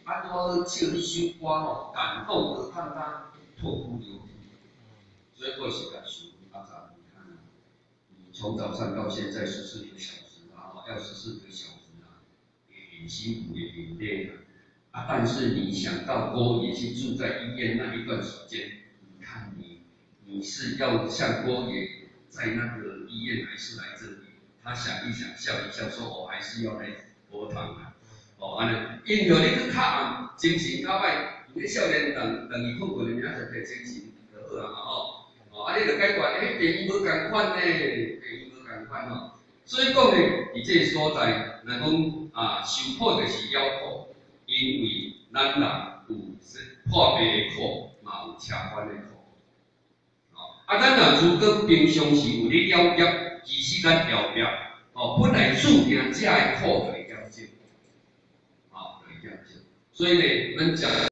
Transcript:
安怎唱迄首歌吼，感动而看他痛哭流涕。所以我是感受阿长，你看啊，你从早上到现在14个小时啊，要14个小时啊，也很辛苦，也很累啊。啊，但是你想到郭爷去住在医院那一段时间，你看你是要像郭爷在那个医院还是来这里？他想一想，笑一笑，说：“我还是要来佛堂啊。”哦，安尼，因着你去较暗，精神较歹，你少年等伊困过，明仔载精神就好啊嘛吼。哦，啊，你着解决，病无共款呢，病无共款吼。所以讲呢，伫这个所在，咱讲啊，受苦就是了苦，因为咱人有破病的苦，嘛有车翻的苦。哦，啊，咱若如果平常时有咧了解，其实咱后壁，哦，本来注定这的苦就会减少，哦，就会减少。所以呢，咱讲。